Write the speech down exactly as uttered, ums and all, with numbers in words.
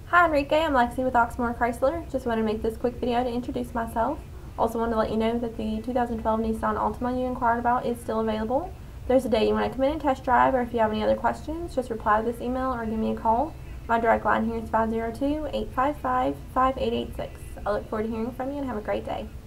Hi Enrique, I'm Lexi with Oxmoor Chrysler. Just wanted to make this quick video to introduce myself. Also wanted to let you know that the two thousand twelve Nissan Altima you inquired about is still available. If there's a day you want to come in and test drive, or if you have any other questions, just reply to this email or give me a call. My direct line here is five zero two, eight five five, five eight eight six. I look forward to hearing from you and have a great day.